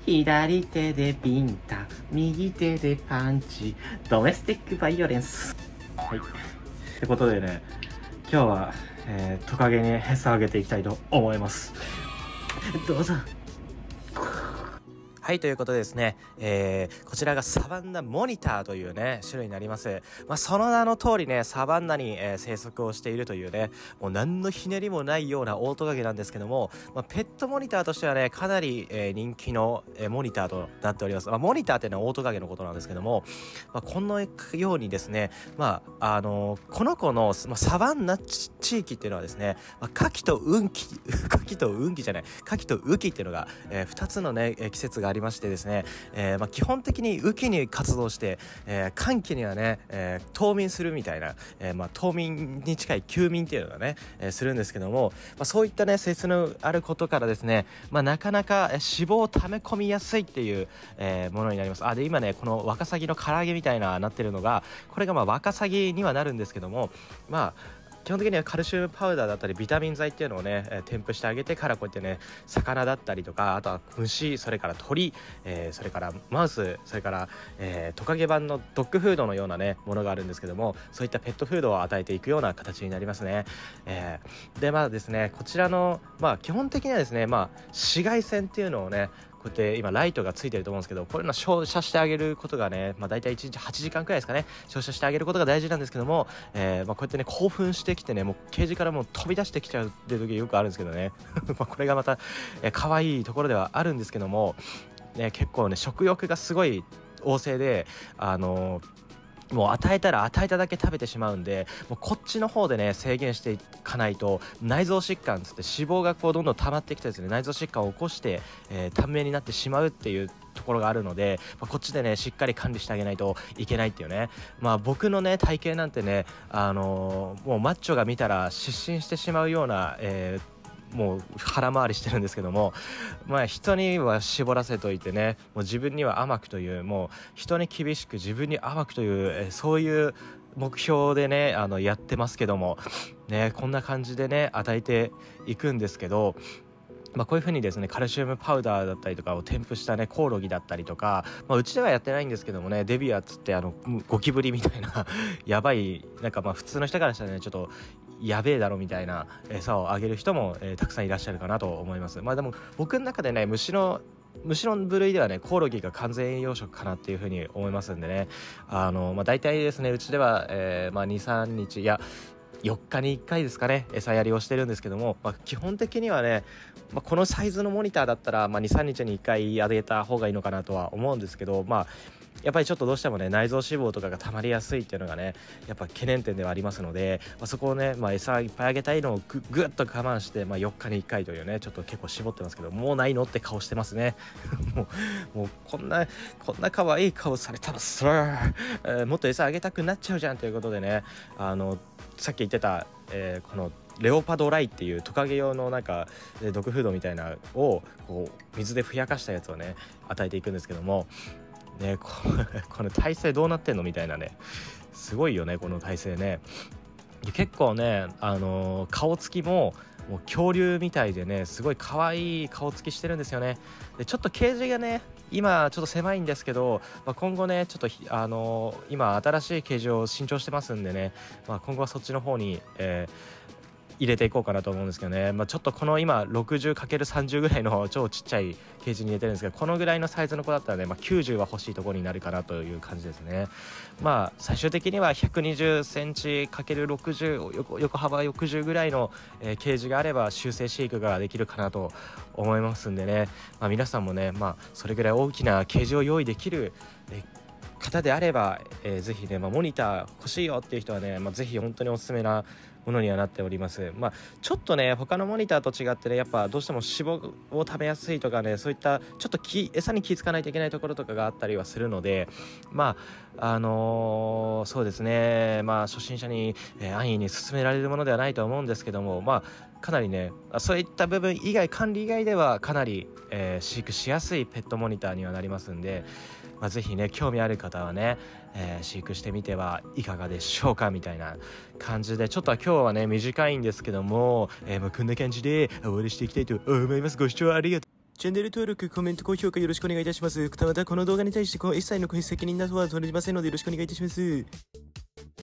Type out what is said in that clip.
左手でビンタ、右手でパンチ、ドメスティックバイオレンス。はい。ってことでね、今日は、トカゲに餌をあげていきたいと思います。どうぞ。はい、ということでですね、こちらがサバンナモニターというね、種類になります。その名の通りね、サバンナに、生息をしているというね、もう何のひねりもないようなオオトカゲなんですけども、ペットモニターとしてはね、かなり、人気の、モニターとなっております。モニターっていうのはオオトカゲのことなんですけども、このようにですね、この子の、サバンナ地域っていうのはですね、牡蠣と雨季っていうのが、2つのね、季節がありましてですね、基本的に雨季に活動して、乾季にはね、冬眠するみたいな、冬眠に近い休眠っていうのがね、するんですけども、そういったね性質のあることからですね、なかなか脂肪を溜め込みやすいっていう、ものになります。で今ねこのワカサギの唐揚げみたいななってるのが、これがワカサギにはなるんですけども、基本的にはカルシウムパウダーだったりビタミン剤っていうのをね、添付してあげてから、こうやってね魚だったりとか、あとは虫、それから鳥、それからマウス、それから、トカゲ版のドッグフードのようなねものがあるんですけども、そういったペットフードを与えていくような形になりますね。でですね、こちらの基本的にはですね、紫外線っていうのをね、こうやって今ライトがついてると思うんですけど、これの照射してあげることがね、だいたい1日8時間くらいですかね、照射してあげることが大事なんですけども、こうやってね興奮してきてね、もうケージからもう飛び出してきちゃうっていう時よくあるんですけどねこれがまた、可愛いところではあるんですけども、結構ね食欲がすごい旺盛で、もう与えたら与えただけ食べてしまうんで、もうこっちの方でね制限していかないと、内臓疾患つって脂肪がこうどんどん溜まってきてですね、内臓疾患を起こして、短命になってしまうっていうところがあるので、こっちでねしっかり管理してあげないといけないっていうね。僕のね体型なんてね、もうマッチョが見たら失神してしまうような、もう腹回りしてるんですけども、人には絞らせといてね、もう自分には甘くという、もう人に厳しく自分に甘くという、そういう目標でねやってますけどもね、こんな感じでね与えていくんですけど、こういう風にですねカルシウムパウダーだったりとかを添付したねコオロギだったりとか、うちではやってないんですけどもね、デビュアっつってゴキブリみたいなやばい、なんか普通の人からしたらねちょっとやべえだろみたいな餌をあげる人も、たくさんいらっしゃるかなと思います。でも僕の中でね虫の部類ではねコオロギが完全栄養食かなっていう風に思いますんでね、大体ですねうちでは、2、3日いや4日に1回ですかね餌やりをしてるんですけども、基本的にはね、このサイズのモニターだったら、2、3日に1回あげた方がいいのかなとは思うんですけど、やっぱりちょっとどうしてもね内臓脂肪とかが溜まりやすいっていうのがねやっぱ懸念点ではありますので、そこをね、餌いっぱいあげたいのをぐっと我慢して、4日に1回というね、ちょっと結構絞ってますけど、もうないのって顔してますねもうこんな可愛い顔されたらもっと餌あげたくなっちゃうじゃんということでね、さっき言ってた、このレオパドライっていうトカゲ用のなんかドッグフードみたいなをこう水でふやかしたやつをね与えていくんですけどもね、この体勢どうなってんのみたいなね、すごいよねこの体勢ね。結構ね顔つきももう恐竜みたいでね、すごい可愛い顔つきしてるんですよね。でちょっとケージがね今ちょっと狭いんですけど、今後ねちょっと今新しいケージを新調してますんでね、今後はそっちの方に、入れていこうかなと思うんですけどね、ちょっとこの今 60×30 ぐらいの超ちっちゃいケージに入れてるんですけど、このぐらいのサイズの子だったらね、90は欲しいところになるかなという感じですね。最終的には120センチ ×60 横幅60ぐらいの、ケージがあれば修正飼育ができるかなと思いますんでね、皆さんもね、それぐらい大きなケージを用意できる方であれば、ぜひね、モニター欲しいよっていう人はね、ぜひ本当におすすめなものにはなっております。ちょっとね他のモニターと違ってね、やっぱどうしても脂肪を食べやすいとかね、そういったちょっと餌に気付かないといけないところとかがあったりはするので、そうですね、初心者に、安易に勧められるものではないと思うんですけども、かなりねそういった部分以外、管理以外ではかなり、飼育しやすいペットモニターにはなりますんで、ぜひね興味ある方はね、飼育してみてはいかがでしょうかみたいな感じで、ちょっと今日はね短いんですけども、こんな感じで終わりしていきたいと思います。ご視聴ありがとう。 チャンネル登録、コメント、高評価よろしくお願いいたします。またこの動画に対して一切の責任などは取れませんのでよろしくお願いいたします。